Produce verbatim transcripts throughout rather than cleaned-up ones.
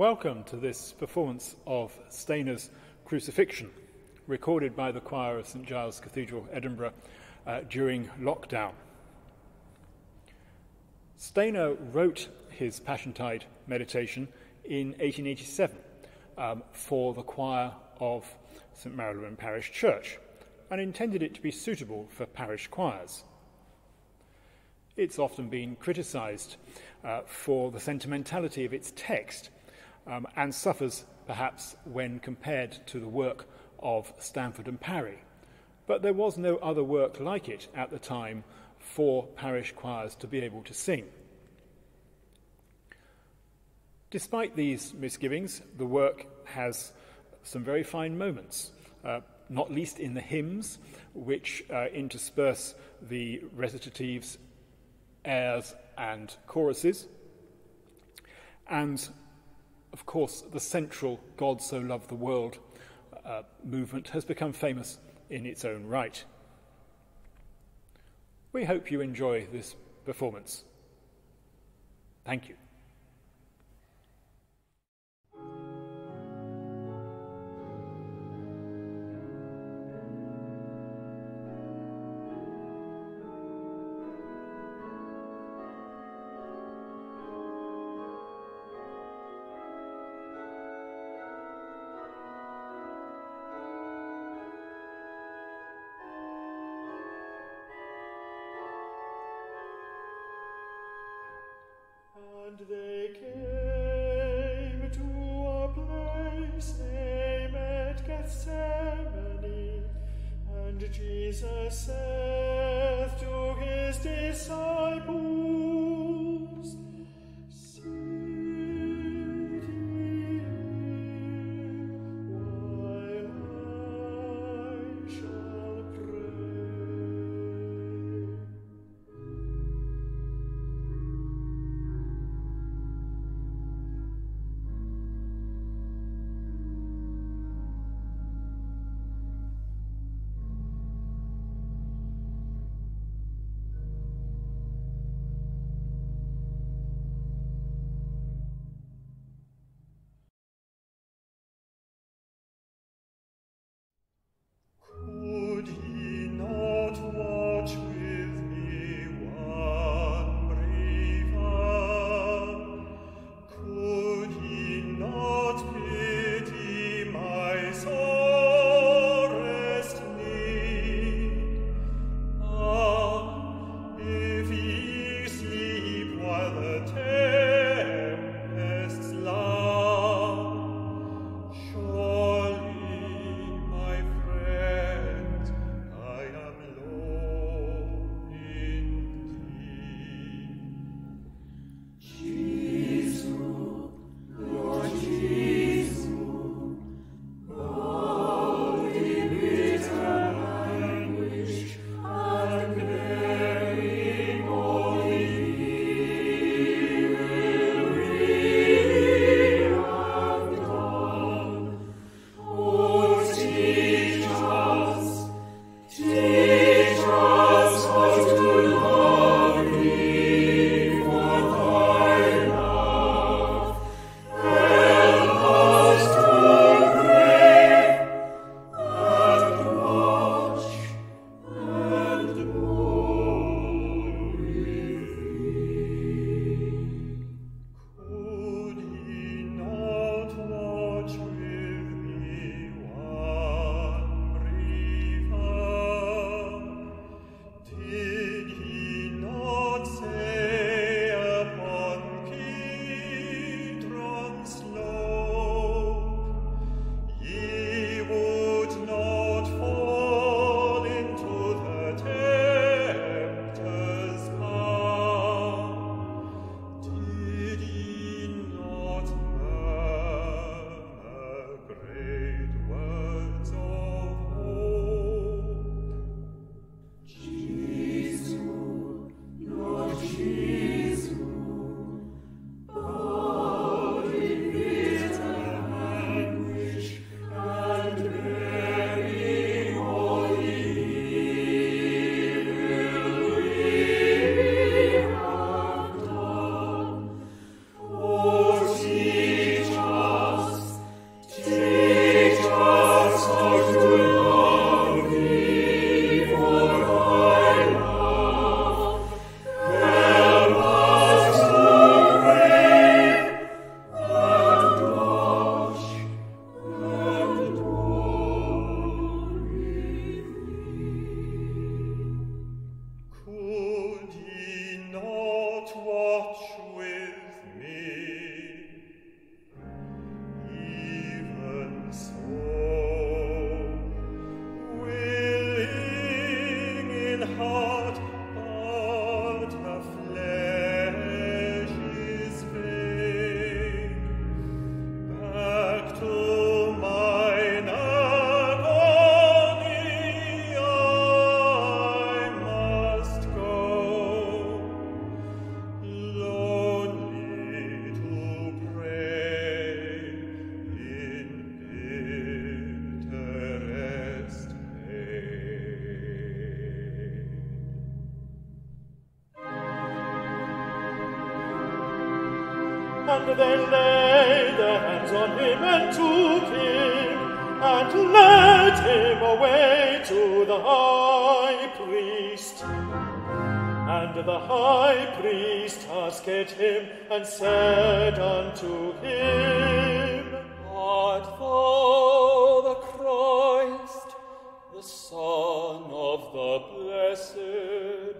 Welcome to this performance of Stainer's Crucifixion, recorded by the choir of St Giles Cathedral, Edinburgh, uh, during lockdown. Stainer wrote his Passiontide meditation in eighteen eighty-seven um, for the choir of St Marylebone Parish Church and intended it to be suitable for parish choirs. It's often been criticised uh, for the sentimentality of its text um, and suffers perhaps when compared to the work of Stanford and Parry. But there was no other work like it at the time for parish choirs to be able to sing. Despite these misgivings, the work has some very fine moments, uh, not least in the hymns, which uh, intersperse the recitatives, airs and choruses, and of course the central God so loved the world uh, movement has become famous in its own right. We hope you enjoy this performance. Thank you. And they came to a place named Gethsemane, and Jesus saith to his disciples, Sit ye while I shall pray. And they laid their hands on him and took him, and led him away to the high priest. And the high priest asked him, and said unto him, Art thou the Christ, the Son of the Blessed?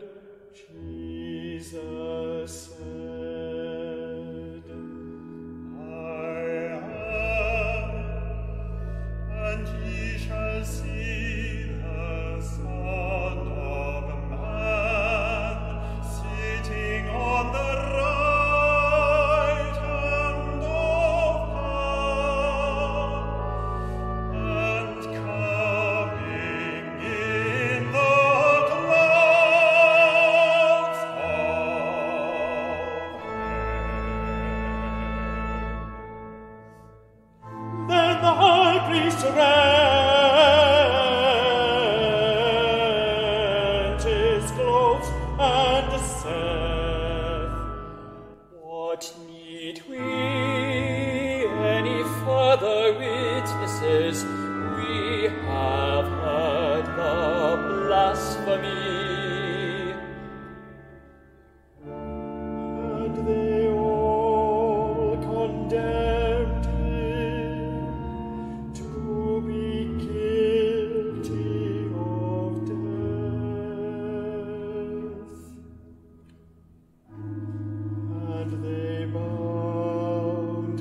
Jesus said, I am, and ye shall see the Son of Man sitting on the right hand of God, and coming in the clouds of heaven. Then the high priest rent his clothes and saith, What need we any further witnesses? We have heard the blasphemy. And they all condemned him to be guilty of death. And they bound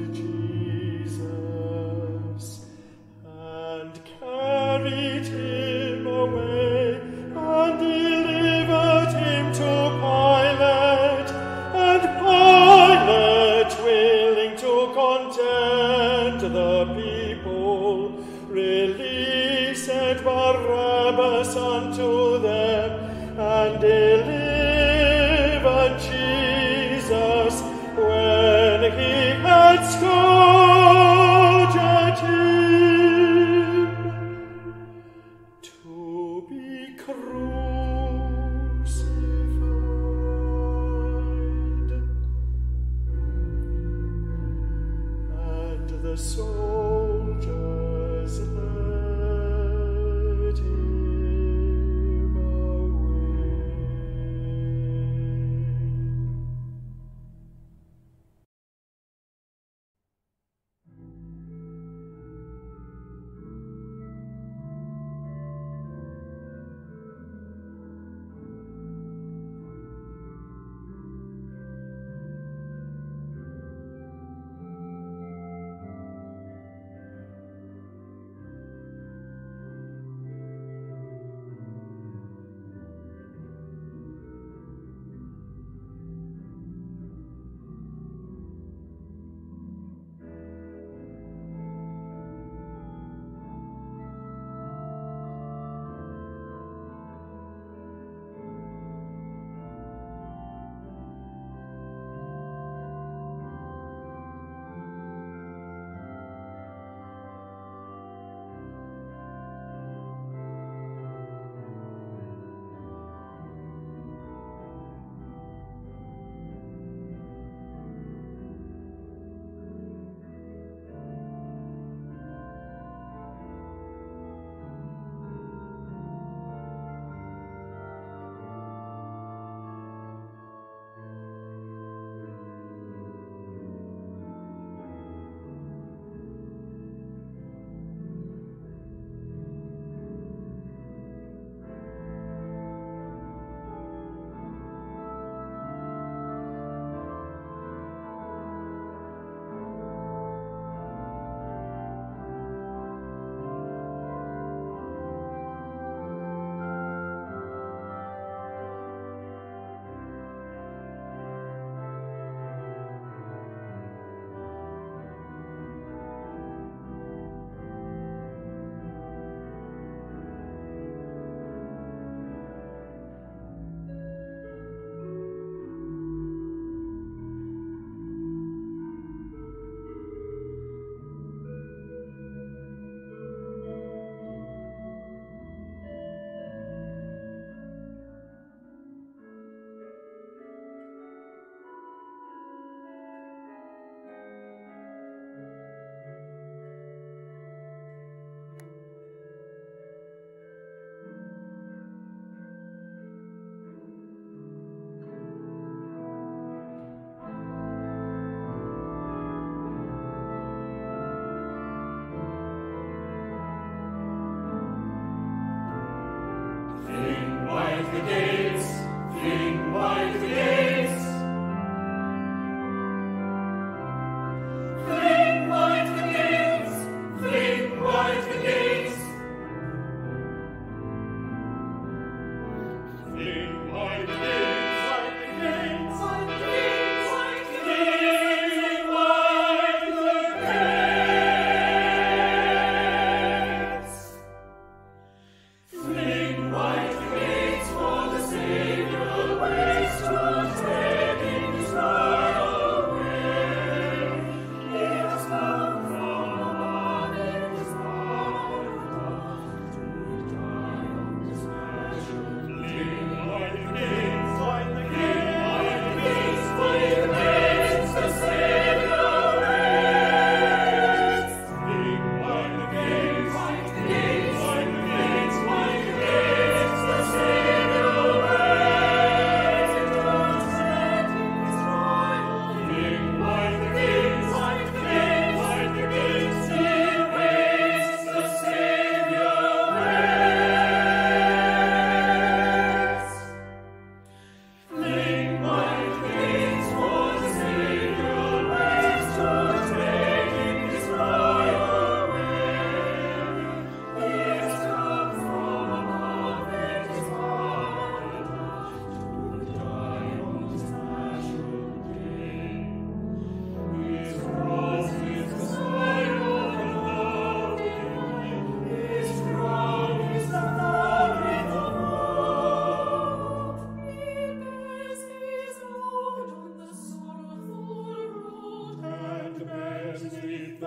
Jesus and carried him away and delivered him to Pilate. And Pilate, willing to content the people, released Barabbas unto them, and delivered Jesus when he had scourged him to be crucified. And the soldiers led him away.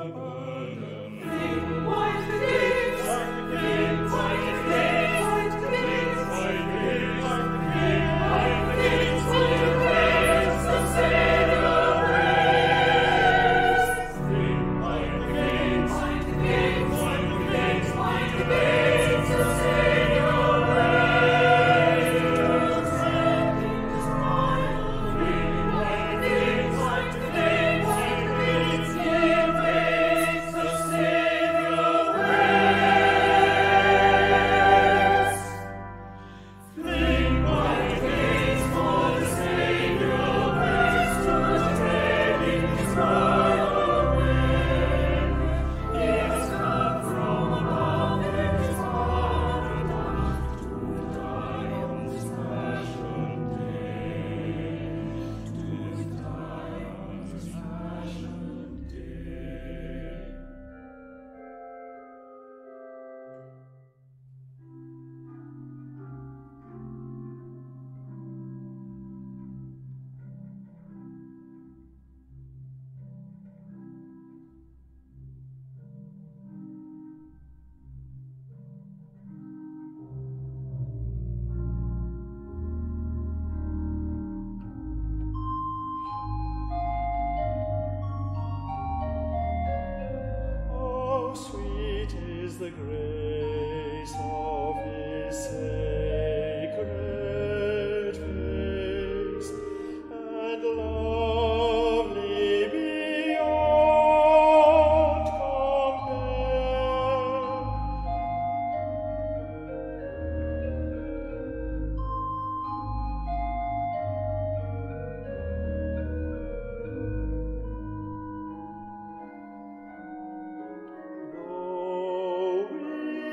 The grace of his sacred face, and lovely beyond compare. Though we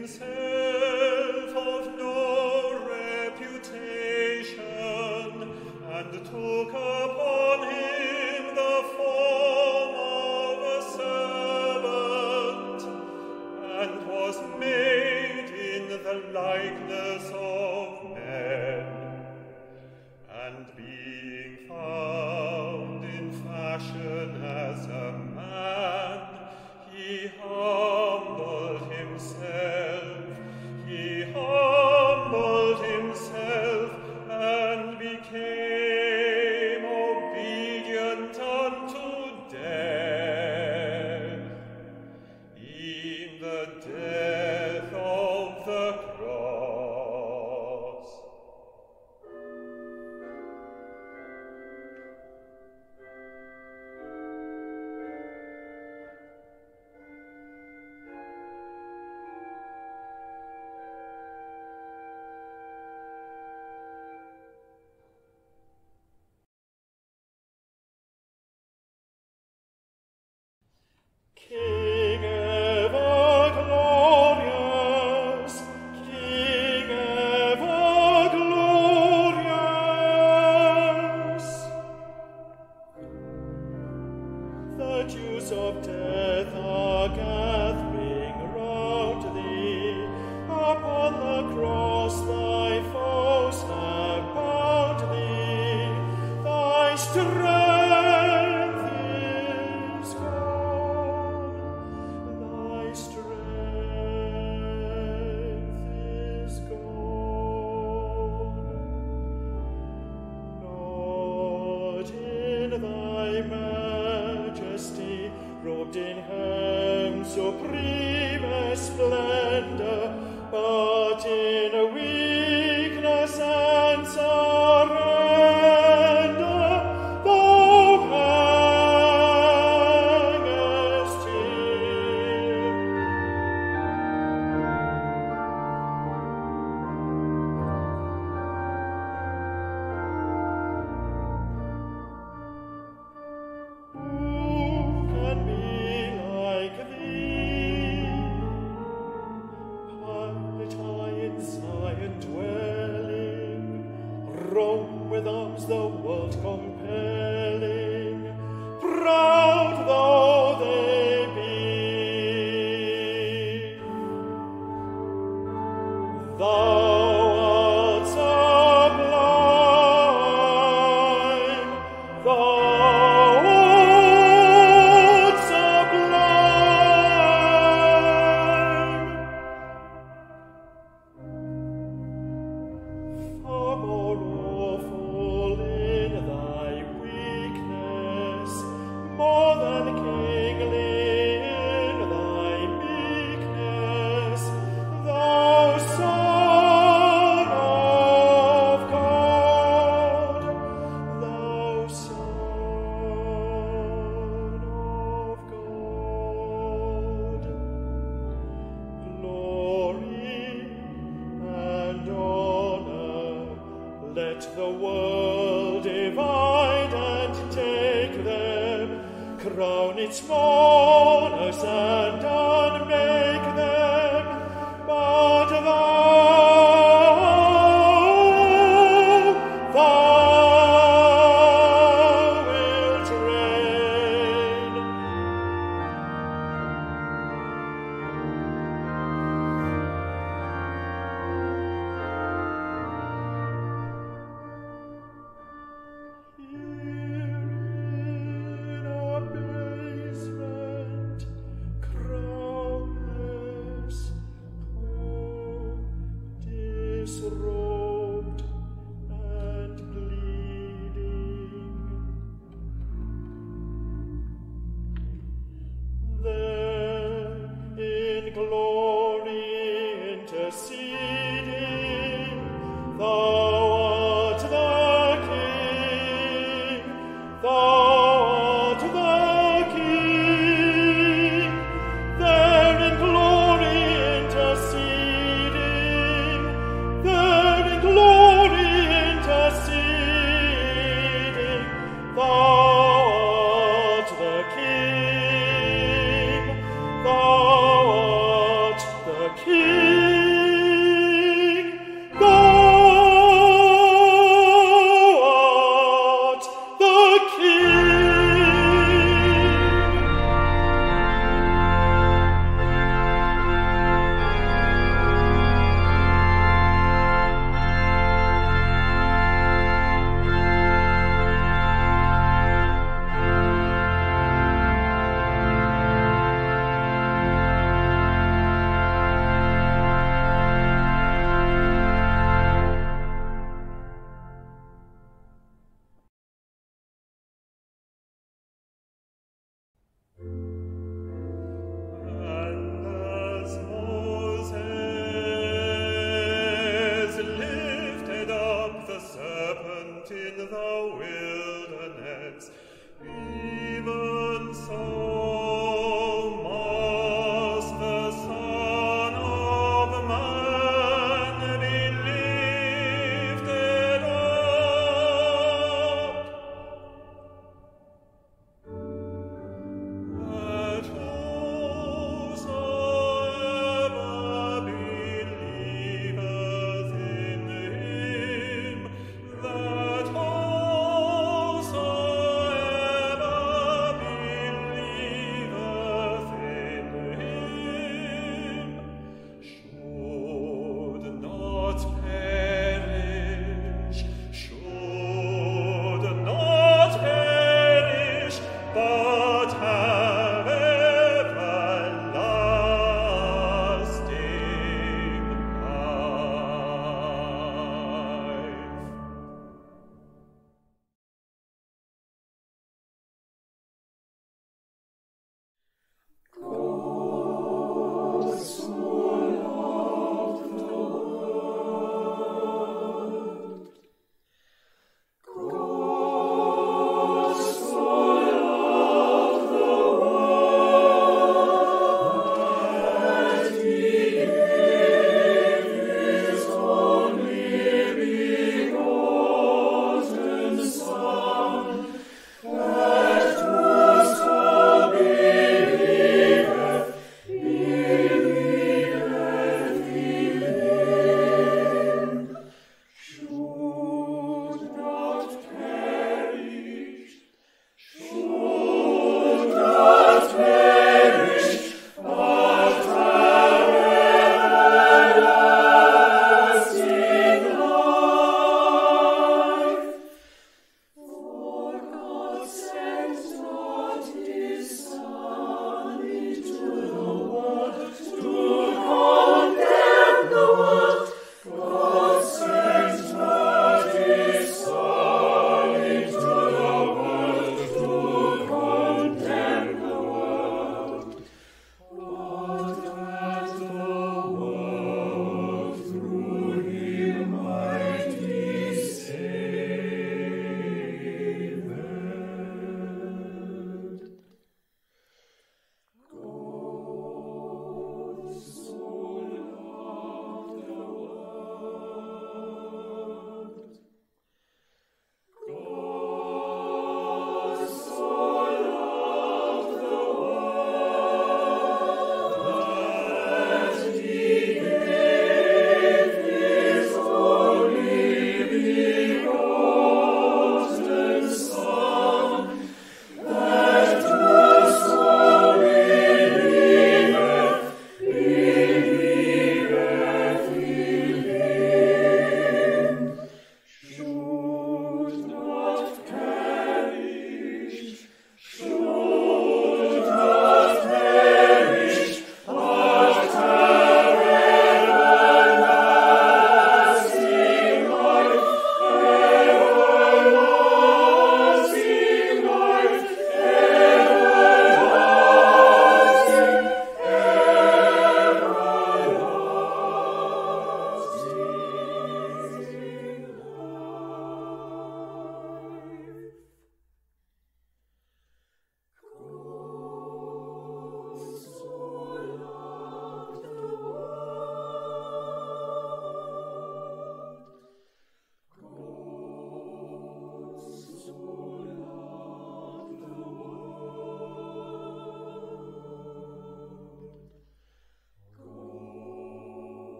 himself of no reputation, and took upon him the form of a servant, and was made in the likeness of men. And being found in fashion as a man, he humbled himself, he humbled himself, and became obedient unto death, in the death of the cross. King ever glorious, King ever glorious, the Jews of death are gathering round thee. Upon the cross thy foes have bound thee. Thy strength is gone. Thy strength is gone. Not in thy majesty, robed in hem supremest splendor, but in a weakness and surrender, thou hangest here. Who can be like thee? Pilate high in Zion dwelling, Rome with arms the world compelling, proud though they be. Thou art sublime, thou art sublime. Far more awful in thy weakness, more than kingly in thy meekness, thou Son of God, thou Son of God. Glory and honor, let the world divide and take them, crown its mourners and unmake them, but thou, thou wilt reign. In abasement,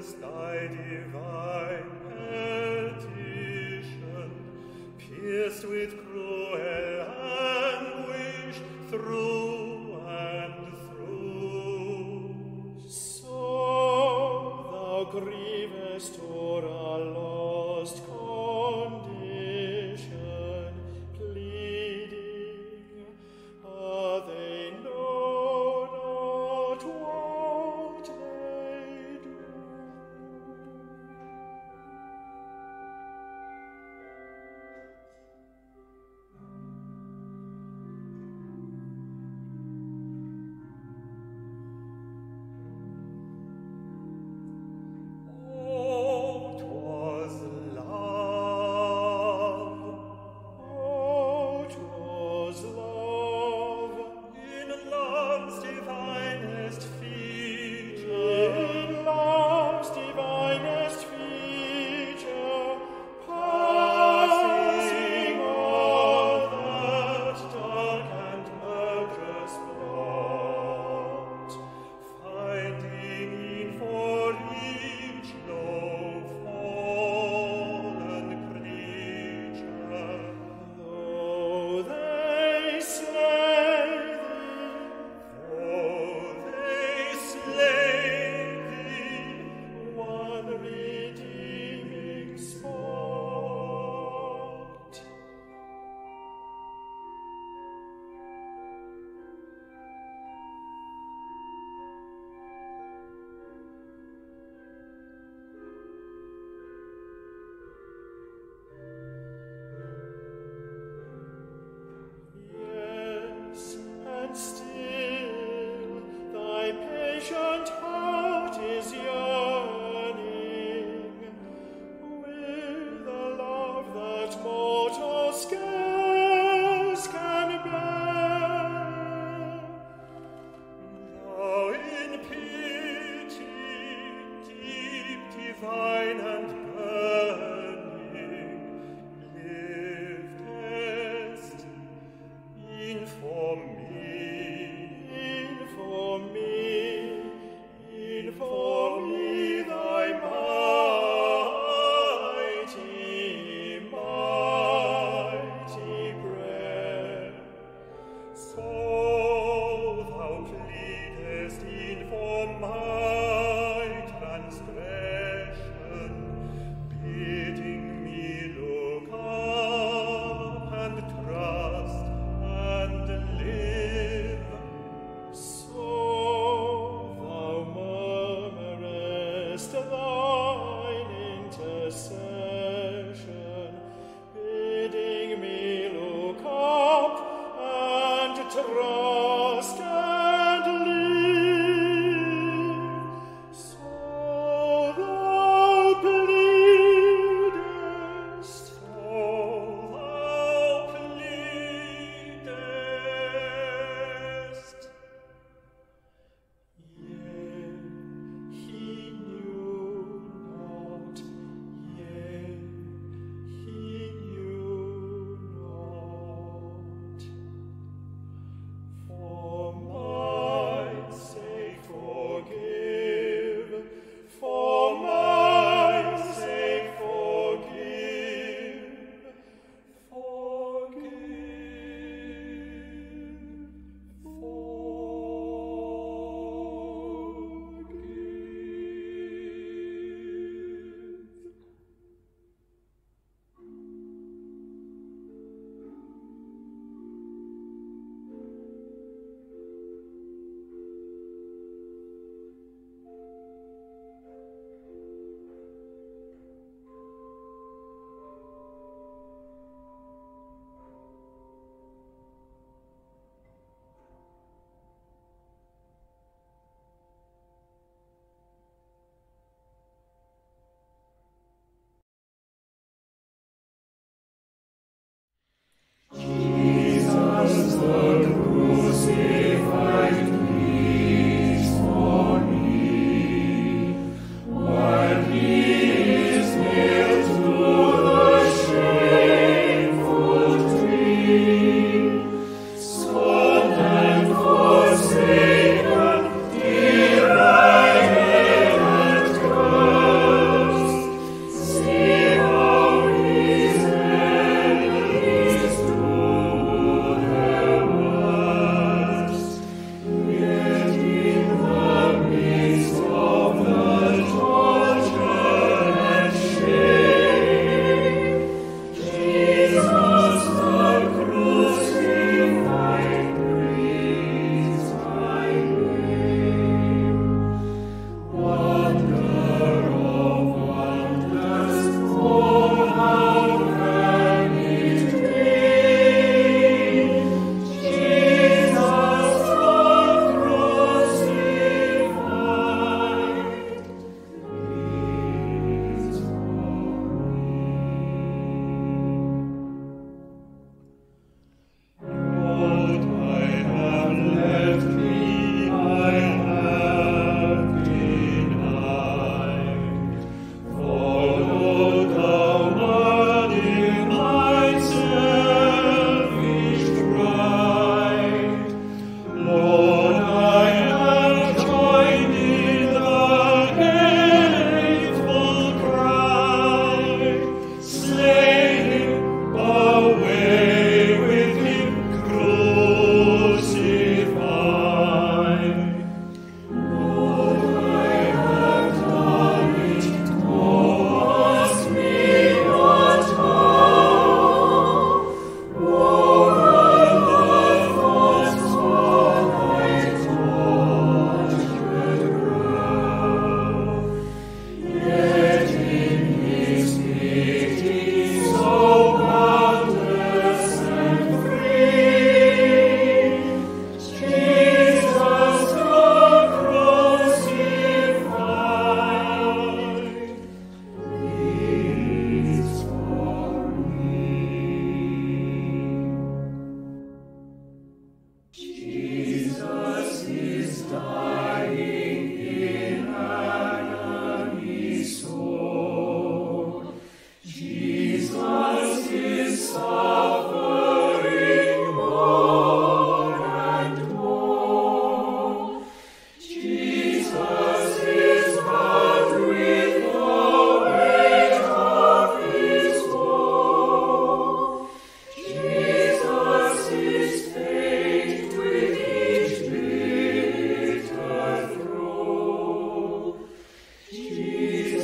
hearest thy divine petition, pierced with cruel anguish through and through. So thou grievest o'er our lost condition, pleading, ah, they know not what they do. Oh, 'twas love, Oh, 'twas love, in love's divinest feature, in love's divinest feature, passing all that dark and murderous plot, finding in for each low fallen creature. though they slay thee, Though they slay thee, one redeeming spot. Yes, and still thy patient heart is yearning with a love that mortal scarce can bear. thou in pity, deep, divine, and burning, liftest in for me, In for me, in for me thy mighty, mighty prayer. so thou pleadest in for my transgression,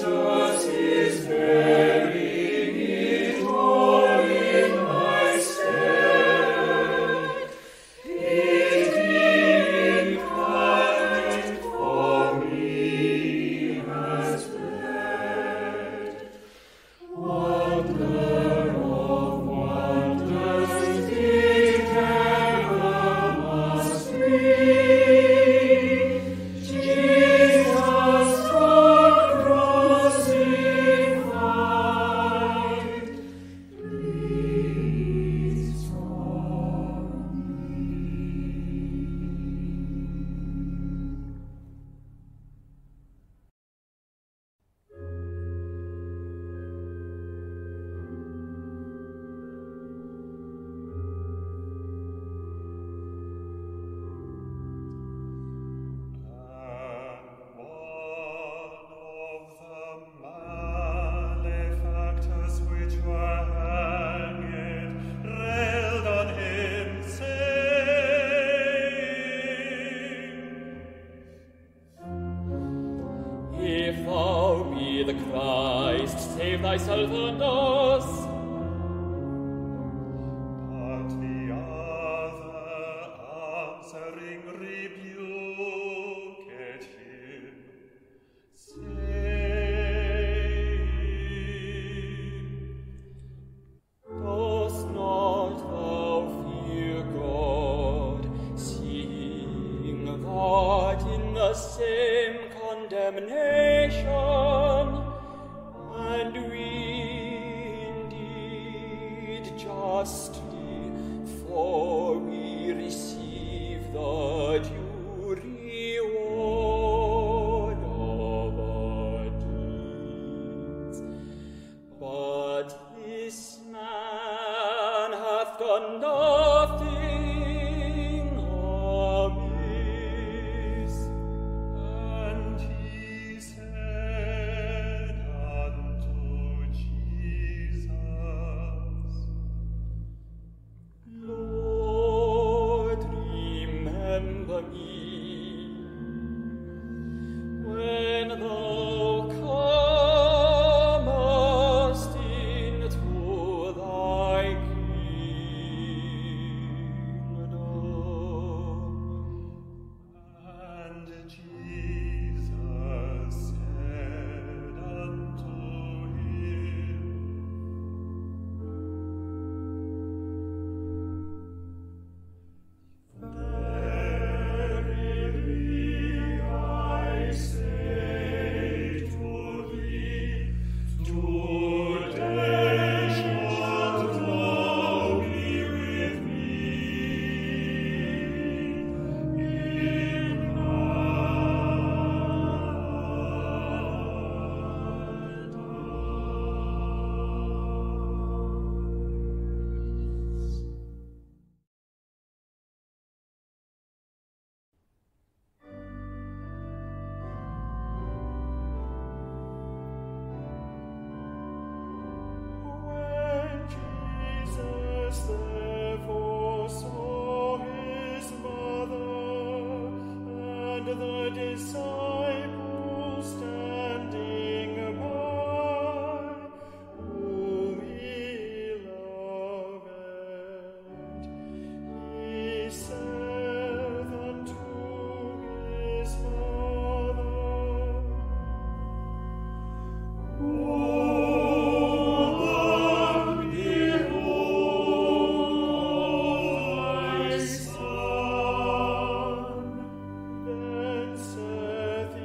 Thyself and us. But the other answering rebuked him, saying, Dost not thou fear God, seeing that in the same condemnation and we indeed justly, for we receive the due reward of our deeds. But this man hath done nothing amiss. and he said unto Jesus, Lord, remember me when thou comest into thy kingdom. and Jesus said unto him, Verily I say to thee, today shalt thou be with me in paradise. When Jesus therefore saw his mother and the disciples standing by, whom he loved, he saith unto his mother, Woman, behold thy son. Then saith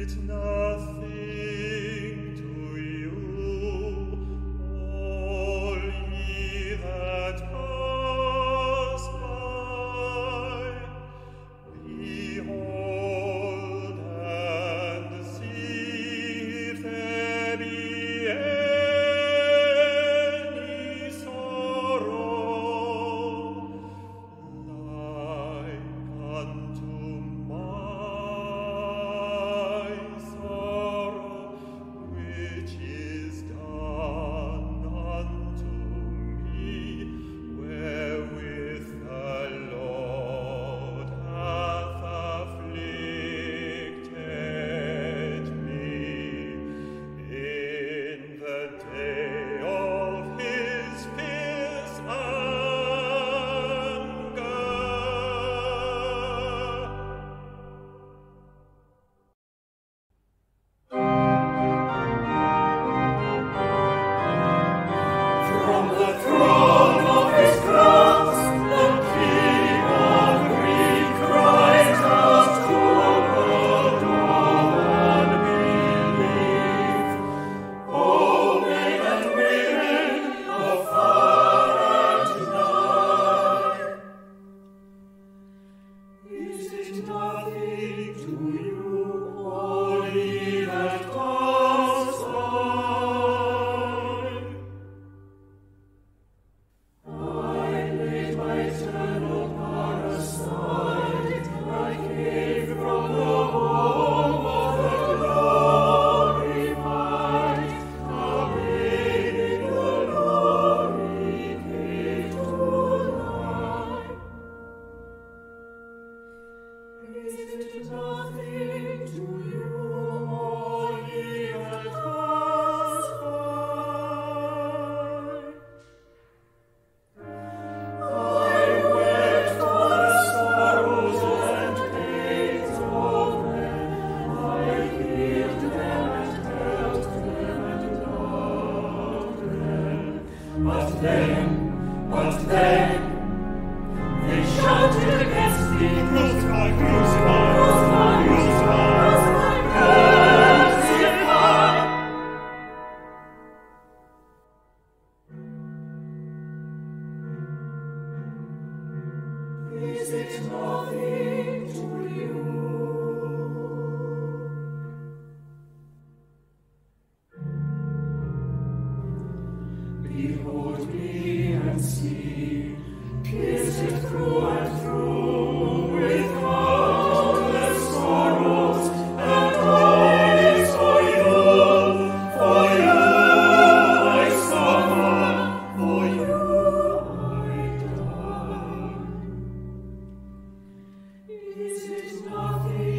Is it nothing?